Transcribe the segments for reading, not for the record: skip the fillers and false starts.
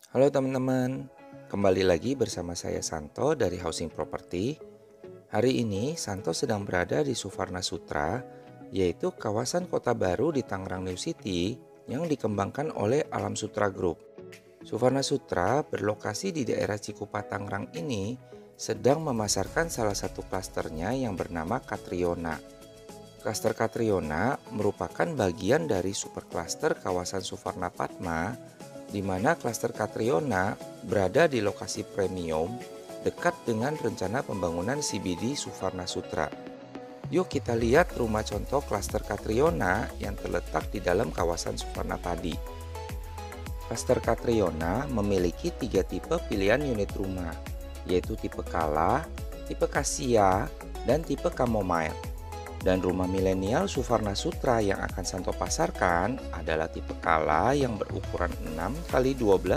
Halo teman-teman, kembali lagi bersama saya Santo dari Housing Property. Hari ini Santo sedang berada di Suvarna Sutra, yaitu kawasan kota baru di Tangerang New City yang dikembangkan oleh Alam Sutra Group. Suvarna Sutra berlokasi di daerah Cikupa Tangerang ini sedang memasarkan salah satu klasternya yang bernama Catriona. Klaster Catriona merupakan bagian dari superklaster kawasan Suvarna Padma, di mana klaster Catriona berada di lokasi premium dekat dengan rencana pembangunan CBD Suvarna Sutra. Yuk kita lihat rumah contoh klaster Catriona yang terletak di dalam kawasan Suvarna tadi. Klaster Catriona memiliki 3 tipe pilihan unit rumah, yaitu tipe Kala, tipe Cassia, dan tipe Chamomile. Dan rumah milenial Suvarna Sutra yang akan Santo pasarkan adalah tipe Kala yang berukuran 6 kali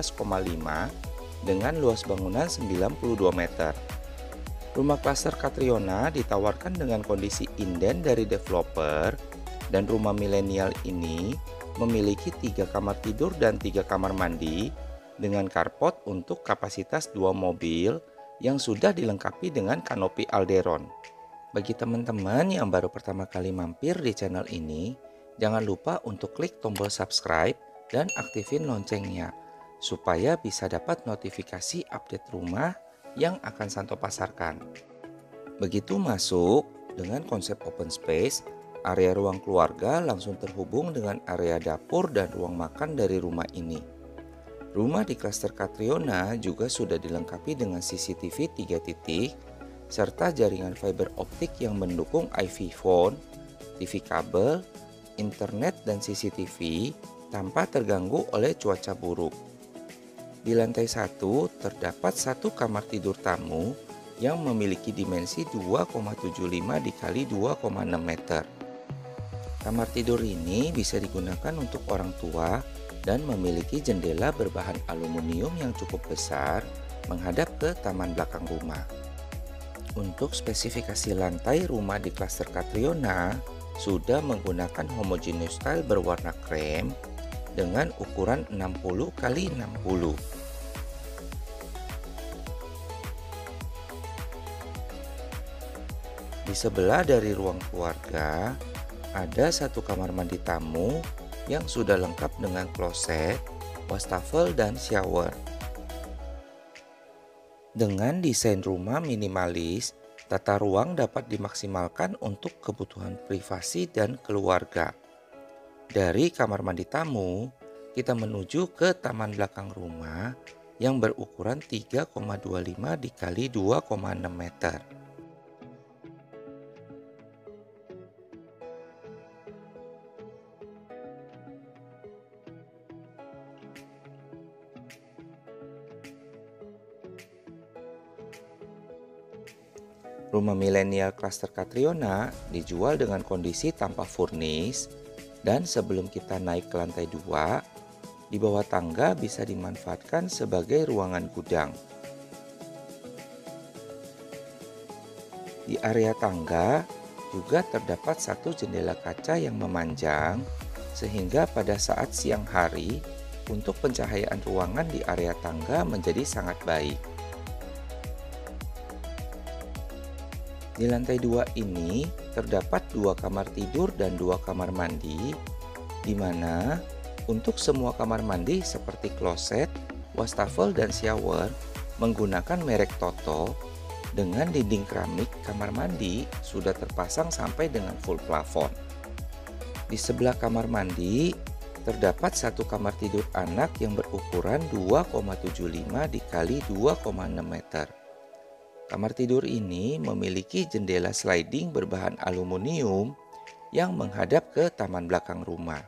12,5 dengan luas bangunan 92 meter. Rumah klaster Catriona ditawarkan dengan kondisi inden dari developer, dan rumah milenial ini memiliki 3 kamar tidur dan 3 kamar mandi dengan carport untuk kapasitas 2 mobil yang sudah dilengkapi dengan kanopi Alderon. Bagi teman-teman yang baru pertama kali mampir di channel ini, jangan lupa untuk klik tombol subscribe dan aktifin loncengnya, supaya bisa dapat notifikasi update rumah yang akan Santo pasarkan. Begitu masuk, dengan konsep open space, area ruang keluarga langsung terhubung dengan area dapur dan ruang makan dari rumah ini. Rumah di klaster Catriona juga sudah dilengkapi dengan CCTV 3 titik, serta jaringan fiber optik yang mendukung IV phone, TV kabel, internet, dan CCTV tanpa terganggu oleh cuaca buruk. Di lantai 1 terdapat satu kamar tidur tamu yang memiliki dimensi 2,75 dikali 2,6 meter. Kamar tidur ini bisa digunakan untuk orang tua dan memiliki jendela berbahan aluminium yang cukup besar menghadap ke taman belakang rumah. Untuk spesifikasi lantai rumah di klaster Catriona sudah menggunakan homogeneous tile berwarna krem dengan ukuran 60 x 60. Di sebelah dari ruang keluarga ada satu kamar mandi tamu yang sudah lengkap dengan kloset, wastafel, dan shower. Dengan desain rumah minimalis, tata ruang dapat dimaksimalkan untuk kebutuhan privasi dan keluarga. Dari kamar mandi tamu, kita menuju ke taman belakang rumah yang berukuran 3,25 dikali 2,6 meter. Rumah milenial klaster Catriona dijual dengan kondisi tanpa furnish, dan sebelum kita naik ke lantai 2, di bawah tangga bisa dimanfaatkan sebagai ruangan gudang. Di area tangga juga terdapat satu jendela kaca yang memanjang, sehingga pada saat siang hari untuk pencahayaan ruangan di area tangga menjadi sangat baik. Di lantai 2 ini terdapat 2 kamar tidur dan 2 kamar mandi, di mana untuk semua kamar mandi seperti kloset, wastafel, dan shower menggunakan merek Toto, dengan dinding keramik kamar mandi sudah terpasang sampai dengan full plafon. Di sebelah kamar mandi terdapat satu kamar tidur anak yang berukuran 2,75 dikali 2,6 meter. Kamar tidur ini memiliki jendela sliding berbahan aluminium yang menghadap ke taman belakang rumah.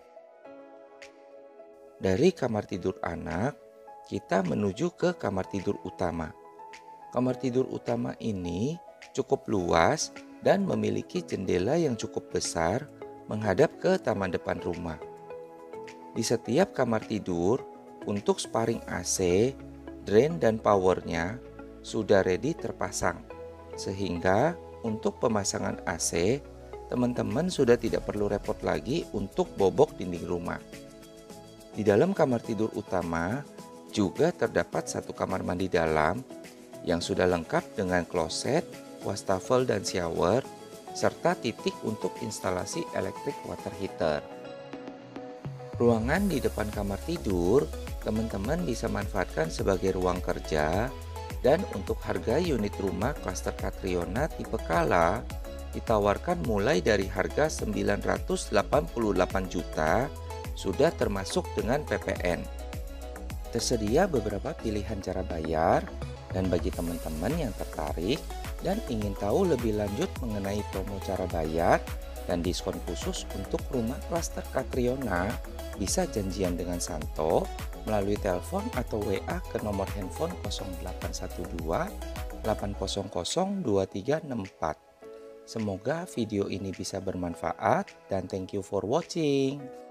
Dari kamar tidur anak, kita menuju ke kamar tidur utama. Kamar tidur utama ini cukup luas dan memiliki jendela yang cukup besar menghadap ke taman depan rumah. Di setiap kamar tidur, untuk sparing AC, drain, dan powernya sudah ready terpasang, sehingga untuk pemasangan AC, teman-teman sudah tidak perlu repot lagi untuk bobok dinding rumah. Di dalam kamar tidur utama, Juga terdapat satu kamar mandi dalam yang sudah lengkap dengan kloset, wastafel dan shower, serta titik untuk instalasi electric water heater. Ruangan di depan kamar tidur, teman-teman bisa manfaatkan sebagai ruang kerja, dan untuk harga unit rumah klaster Catriona tipe Kala ditawarkan mulai dari harga 988 juta, sudah termasuk dengan PPN. Tersedia beberapa pilihan cara bayar, dan bagi teman-teman yang tertarik dan ingin tahu lebih lanjut mengenai promo cara bayar dan diskon khusus untuk rumah klaster Catriona, bisa janjian dengan Santo melalui telepon atau WA ke nomor handphone 0812 800 2364. Semoga video ini bisa bermanfaat dan thank you for watching.